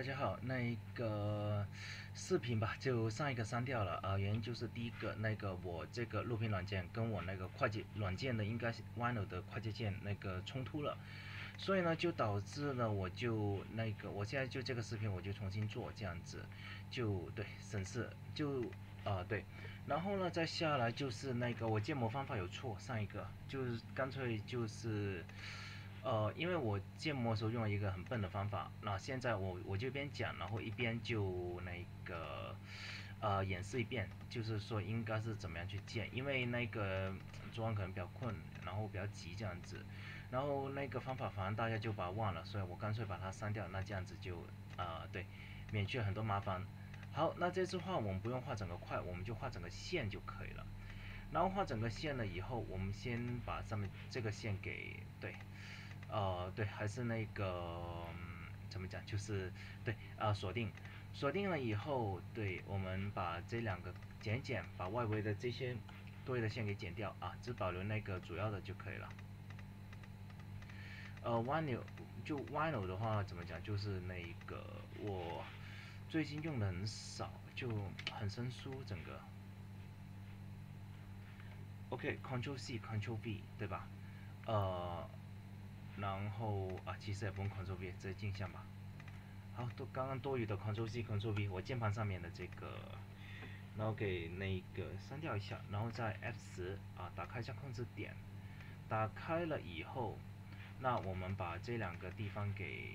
大家好，那个视频吧，就上一个删掉了啊，原因就是第一个我这个录屏软件跟我那个快捷软件的应该是 Wino 的快捷键冲突了，所以呢就导致呢我现在就这个视频我就重新做这样子，就对省事就对，然后呢再下来就是我建模方法有错，上一个就是干脆就是因为我建模的时候用了一个很笨的方法，那现在我就一边讲，然后一边就演示一遍，就是说应该是怎么样去建，因为昨晚可能比较困，然后比较急这样子，然后那个方法反正大家就把它忘了，所以我干脆把它删掉，那这样子就对，免去很多麻烦。好，那这次画我们不用画整个块，我们就画整个线就可以了。然后画整个线了以后，我们先把上面这个线给对，还是怎么讲，就是对锁定了以后，对，我们把这两个剪一剪，把外围的这些多余的线给剪掉啊，只保留那个主要的就可以了。Wino 的话怎么讲，就是我最近用的很少，就很生疏整个。OK，Ctrl C，Ctrl V，对吧？呃，然后其实也不用 Ctrl V，直接镜像吧。好，刚刚多余的 Ctrl C，Ctrl V，我键盘上面的这个，然后给删掉一下，然后再 F10打开一下控制点，打开了以后，那我们把这两个地方给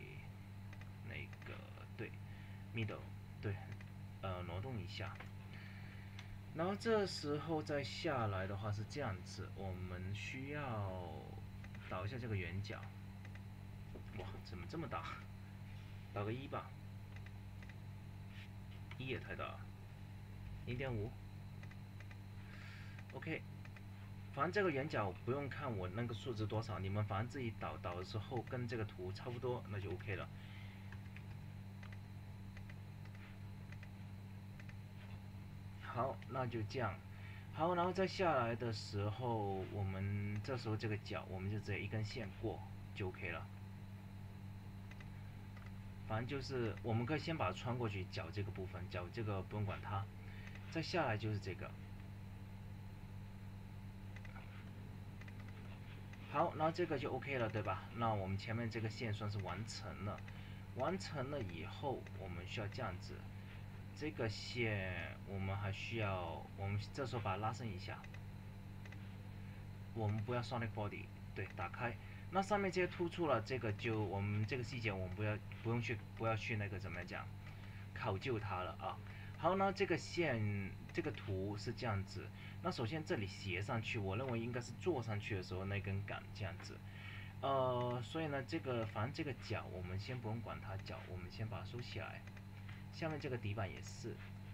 对 middle 对挪动一下，然后这时候再下来的话是这样子，我们需要导一下这个圆角。哇，怎么这么大？导个1吧，1也太大了，0.5。OK，反正这个圆角不用看我那个数值多少，你们反正自己导的时候跟这个图差不多，那就 OK 了。好，那就这样。好，然后再下来的时候，我们这时候这个角，我们就直接一根线过就 OK 了。反正就是我们可以先把它穿过去，角这个部分，角这个不用管它。再下来就是这个。好，然后这个就 OK 了，对吧？那我们前面这个线算是完成了。完成了以后，我们需要这样子，这个线我们还需要，我们这时候把它拉伸一下。我们不要 Sonic Body，对，打开。那上面这些突出了，这个就我们这个细节我们不要去怎么讲，考究它了啊。好，那这个线这个图是这样子。那首先这里斜上去，我认为应该是坐上去的时候那根杆这样子。所以呢，反正这个角我们先不用管它，角我们先把它收起来。下面这个底板也是，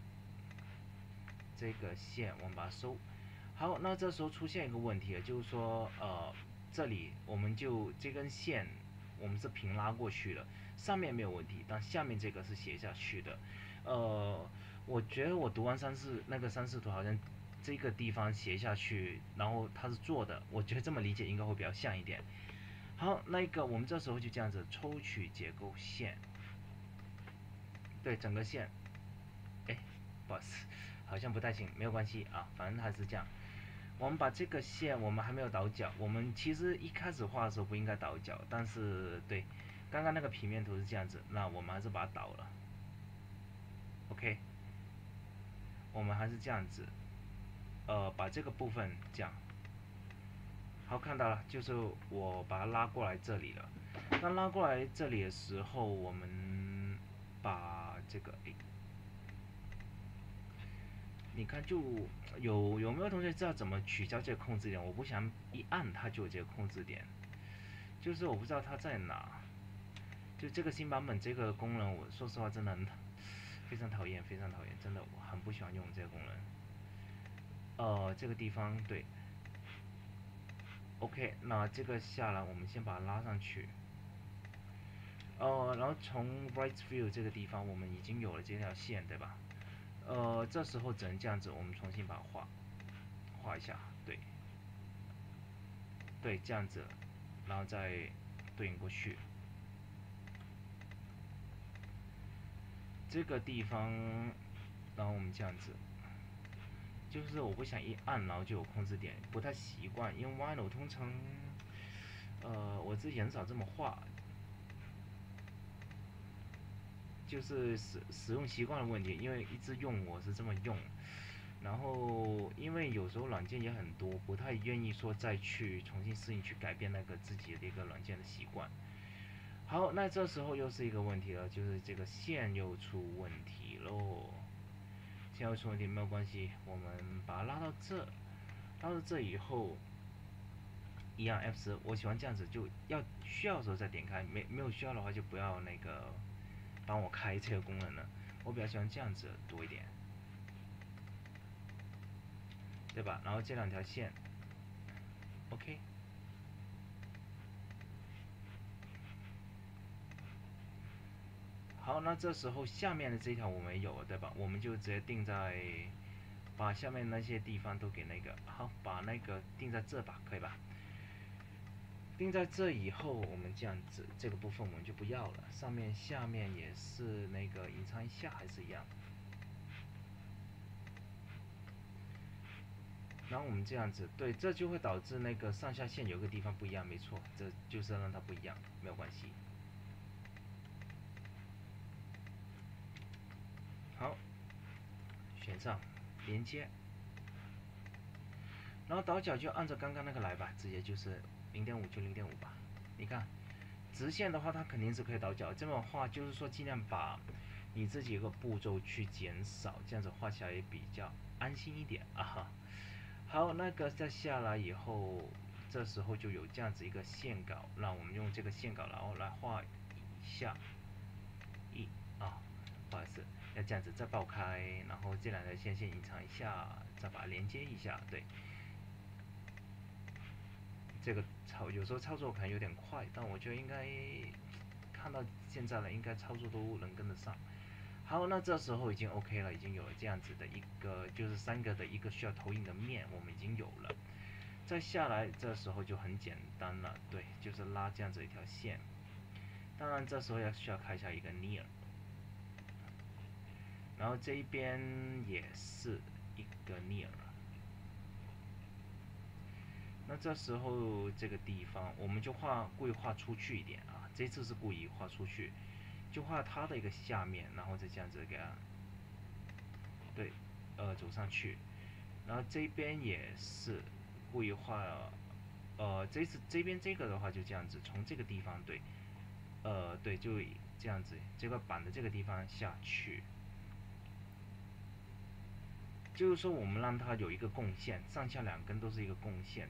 这个线我们把它收。好，那这时候出现一个问题了，就是说这里我们就这根线我们是平拉过去了，上面没有问题，但下面这个是斜下去的。我觉得我读完三视图好像这个地方斜下去，然后它是做的，我觉得这么理解应该会比较像一点。好，我们这时候就这样子抽取结构线，对，整个线，哎，不好意思，好像不太行，没有关系啊，反正还是这样。我们把这个线，我们还没有倒角，我们其实一开始画的时候不应该倒角，但是对，刚刚那个平面图是这样子，那我们还是把它倒了。OK，我们还是这样子，把这个部分这样。好，看到了，就是我把它拉过来这里了。那拉过来这里的时候，我们把这个，你看就有没有同学知道怎么取消这个控制点？我不想一按它就有这个控制点，就是我不知道它在哪。就这个新版本这个功能，我说实话真的非常讨厌，非常讨厌，真的我很不喜欢用这个功能。这个地方对，OK，那这个下来我们先把它拉上去。然后从 right view 这个地方我们已经有了这条线，对吧？这时候只能这样子，我们重新把它画一下，对，对，这样子，然后再对应过去。 这个地方，然后我们这样子，就是我不想一按然后就有控制点，不太习惯，因为 Vinyl 通常，我自己很少这么画，就是使用习惯的问题，因为一直用我是这么用，然后因为有时候软件也很多，不太愿意说再去重新适应去改变那个自己的一个软件的习惯。好，那这时候又是一个问题了，就是这个线又出问题喽。线又出问题没有关系，我们把它拉到这，拉到这以后，一样 F10，我喜欢这样子，就要需要的时候再点开，没有需要的话就不要那个帮我开这个功能了。我比较喜欢这样子多一点，对吧？然后这两条线 ，OK。好，那这时候下面的这一条我们有了，对吧？我们就直接定在，把下面那些地方都给那个，好，把那个定在这吧，可以吧？定在这以后，我们这样子，这个部分我们就不要了。上面、下面也是那个隐藏一下，还是一样。然后我们这样子，对，这就会导致那个上下线有个地方不一样，没错，这就是让它不一样，没有关系。好，选上连接，然后倒角就按照刚刚那个来吧，直接就是0.5就0.5吧。你看，直线的话它肯定是可以倒角，这么画就是说尽量把你自己一个步骤去减少，这样子画起来也比较安心一点啊哈。好，那个再下来以后，这时候就有这样子一个线稿，让我们用这个线稿然后来画一下，不好意思，要这样子再爆开，然后这两条线先隐藏一下，再把它连接一下，对。这个有时候操作可能有点快，但我觉得应该看到现在了，应该操作都能跟得上。好，那这时候已经 OK 了，已经有了这样子的一个，就是3个的一个需要投影的面，我们已经有了。再下来，这时候就很简单了，对，就是拉这样子一条线。当然，这时候需要开下一个 near， 然后这一边也是一个 near。那这时候这个地方我们就故意画出去一点啊，这次是故意画出去，就画它的一个下面，然后再这样子给它，对，走上去，然后这边也是故意画，这次这边这个的话就这样子，从这个地方对，对，就这样子，这个板的这个地方下去，就是说我们让它有一个共线，上下两根都是一个共线，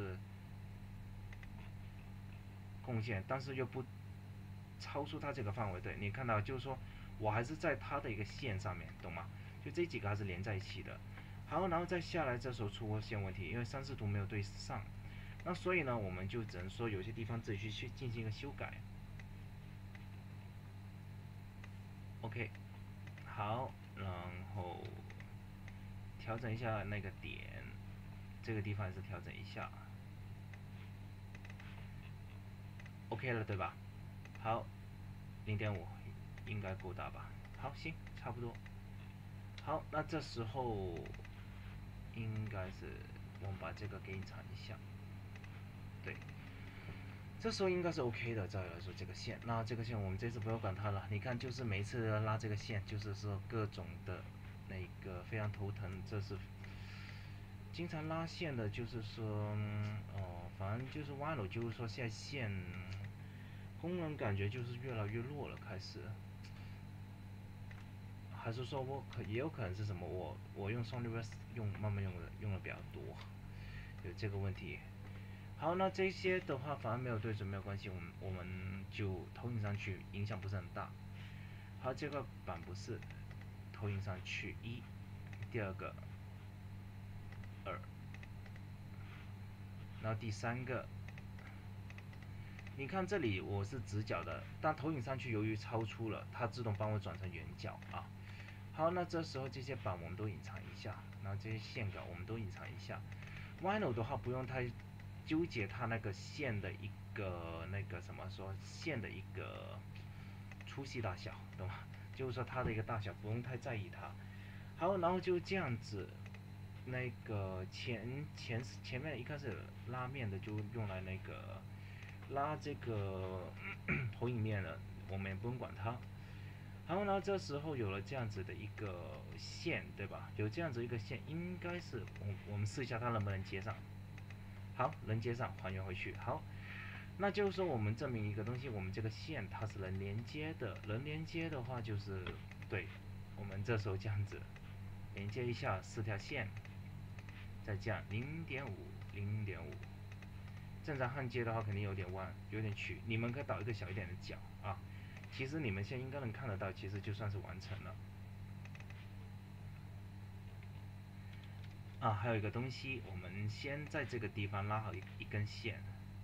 但是又不超出它这个范围。对，你看到就是说我还是在它的一个线上面，懂吗？就这几个还是连在一起的。好，然后再下来，这时候出过线问题，因为三视图没有对上，那所以呢，我们就只能说有些地方自己去进行一个修改。OK， 好，然后调整一下那个点，这个地方也是调整一下。OK 了，对吧？好，0.5应该够大吧？好，行，差不多。好，那这时候应该是我们把这个给隐藏一下，对，这时候应该是 OK 的。再来说这个线，那这个线我们这次不要管它了。你看，就是每一次拉这个线，就是说各种的那个非常头疼。这是经常拉线的，就是说，反正就是歪了，就是说现在线功能感觉就是越来越弱了，开始。还是说也有可能是什么？我用双 reverse 慢慢用的比较多，有这个问题。好，那这些的话反而没有对准没有关系，我们就投影上去，影响不是很大。好，这个板不是投影上去第二个2，然后第3个，你看这里我是直角的，但投影上去由于超出了，它自动帮我转成圆角啊。好，那这时候这些板我们都隐藏一下，然后这些线稿我们都隐藏一下。Vinyl 的话不用太纠结它那个线的一个粗细大小，懂吗？ 就是说它的一个大小不用太在意它。好，然后就这样子，那个前面一开始拉面的就用来那个拉这个投影面了，我们也不用管它。好，然后这时候有了这样子的一个线，对吧？有这样子一个线，应该是我们试一下它能不能接上。好，能接上，还原回去。好，那就是说我们证明一个东西，我们这个线它是能连接的，能连接的话就是对，我们这时候这样子连接一下4条线，再这样0.5，0.5。正常焊接的话肯定有点弯，有点曲，你们可以导一个小一点的角啊。其实你们现在应该能看得到，其实就算是完成了。啊，还有一个东西，我们先在这个地方拉好一根线，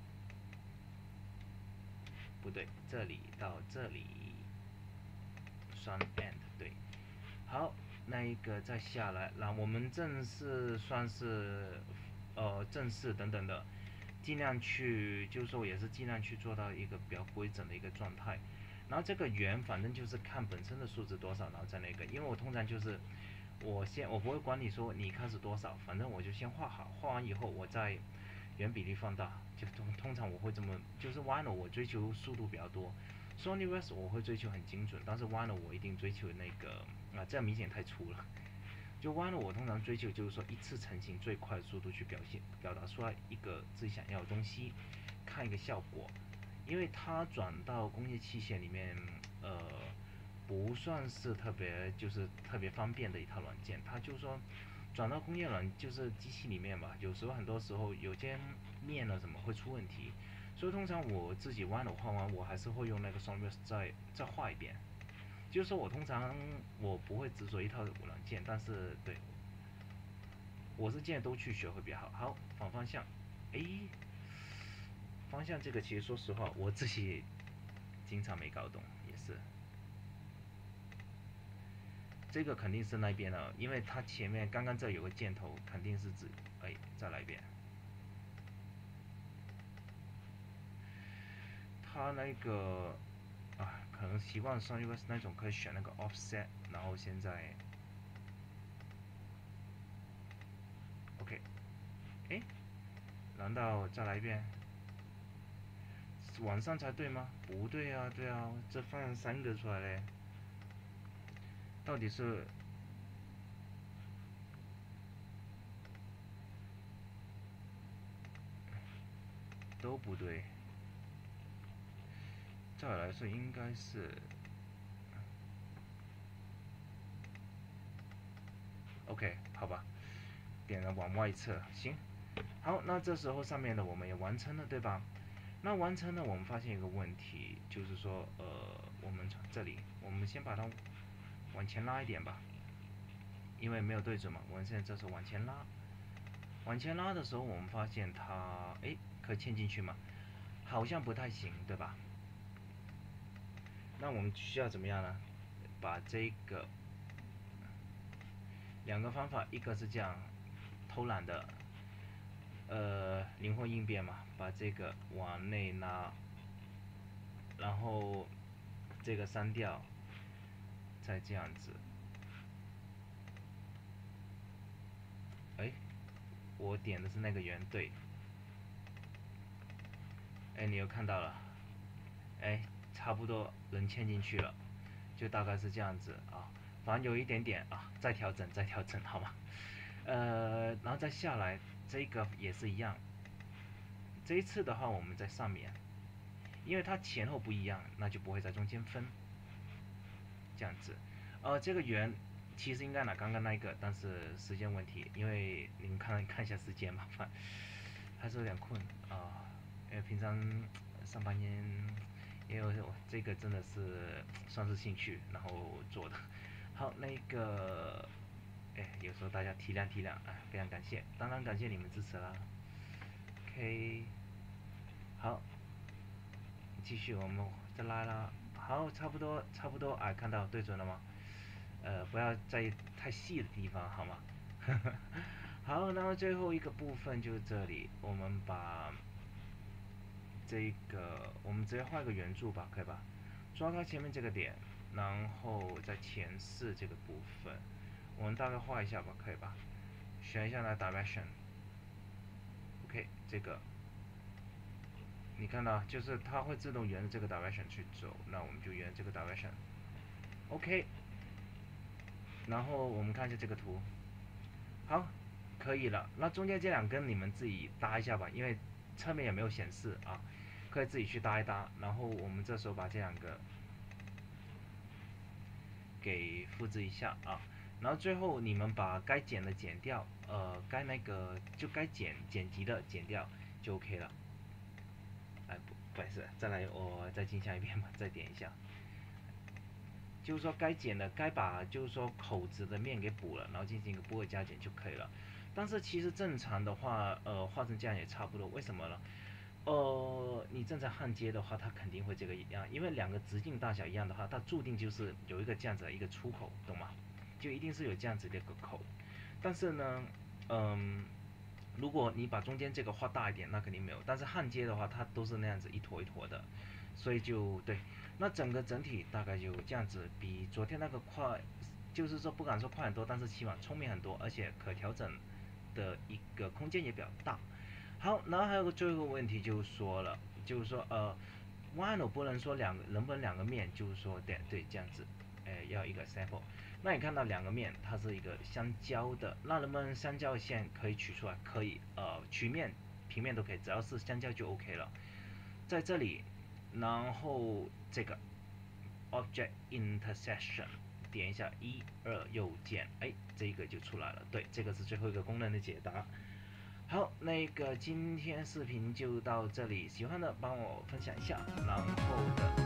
不对，这里到这里，双 end 对。好，那一个再下来，那我们正式算是正式等等的，尽量去，就是说也是尽量去做到一个比较规整的一个状态。然后这个圆反正就是看本身的数值多少，然后再那个，因为我通常就是我不会管你说你开始多少，反正我就先画好，画完以后我再原比例放大，就通常我会这么，就是 Vinyl 我追求速度比较多，SolidWorks 我会追求很精准，但是 Vinyl 我一定追求那个这样明显太粗了。就 Vinyl 我通常追求就是说一次成型最快的速度去表达出来一个自己想要的东西，看一个效果。因为它转到工业器械里面，不算是特别方便的一套软件。它就是说转到工业就是机器里面吧，有时候很多时候有些面呢什么会出问题，所以通常我自己弯的画完，我还是会用那个 SolidWorks 再画一遍。就是说我通常我不会执着一套软件，但是对，我是建议都去学会比较好。好，反方向，诶，方向这个其实说实话我自己经常没搞懂，也是。这个肯定是那边的，因为它前面刚刚这有个箭头，肯定是指，哎，再来一遍。它那个可能习惯上 US 那种可以选那个 offset，然后现在 OK， 哎，难道再来一遍？往上才对吗？不对啊，对啊，这放3个出来嘞，到底是都不对。照理来说应该是 OK， 好吧，点了往外侧，行。好，那这时候上面的我们也完成了，对吧？那完成了，我们发现一个问题，就是说，我们从这里，我们先把它往前拉一点吧，因为没有对准嘛。我们现在这时候往前拉，往前拉的时候，我们发现它，哎，可以嵌进去吗？好像不太行，对吧？那我们需要怎么样呢？把这个2个方法，一个是这样偷懒的，灵活应变嘛，把这个往内拉，然后这个删掉，再这样子。哎，我点的是那个圆，对。哎，你又看到了，哎，差不多能嵌进去了，就大概是这样子啊。反正有一点点啊，再调整，再调整，好吗？然后再下来，这个也是一样。这一次的话，我们在上面，因为它前后不一样，那就不会在中间分，这样子。这个圆其实应该拿刚刚那一个，但是时间问题，因为您看一下时间，麻烦还是有点困啊。因为平常上半年，因为我这个真的是算是兴趣，然后做的。好，那个，哎，有时候大家体谅体谅，哎，非常感谢，当然感谢你们支持啦。OK，好，继续我们再拉拉，好，差不多差不多，哎，看到对准了吗？不要在太细的地方，好吗？好，然后最后一个部分就是这里，我们把这个我们直接画个圆柱吧，可以吧？抓它前面这个点， 然后在前四这个部分，我们大概画一下吧，可以吧？选一下那 direction，OK，这个你看到就是它会自动沿着这个 direction 去走，那我们就沿这个 direction，OK，然后我们看一下这个图，好，可以了。那中间这两根你们自己搭一下吧，因为侧面也没有显示啊，可以自己去搭一搭。然后我们这时候把这两个给复制一下啊，然后最后你们把该剪的剪掉，该那个就该剪辑的剪掉就 OK 了。哎，不好意思，再来我再进下一遍吧，再点一下。就是说该剪的该把就是说口子的面给补了，然后进行一个波位加减就可以了。但是其实正常的话，画成这样也差不多。为什么呢？你正常焊接的话，它肯定会这个样，因为两个直径大小一样的话，它注定就是有一个这样子的一个出口，懂吗？就一定是有这样子的一个口。但是呢，如果你把中间这个画大一点，那肯定没有。但是焊接的话，它都是那样子一坨一坨的，所以就对。那整体大概就这样子，比昨天那个快，就是说不敢说快很多，但是起码聪明很多，而且可调整的一个空间也比较大。好，然后还有个最后一个问题就是说了，就是说，vinyl 不能说能不能两个面，就是说对这样子，要一个 sample。那你看到两个面它是一个相交的，那能不能相交线可以取出来？可以，曲面、平面都可以，只要是相交就 OK 了。在这里，然后这个 object intersection 点一下1、2右键，哎，这个就出来了。对，这个是最后一个功能的解答。好，那个今天视频就到这里，喜欢的帮我分享一下，然后的。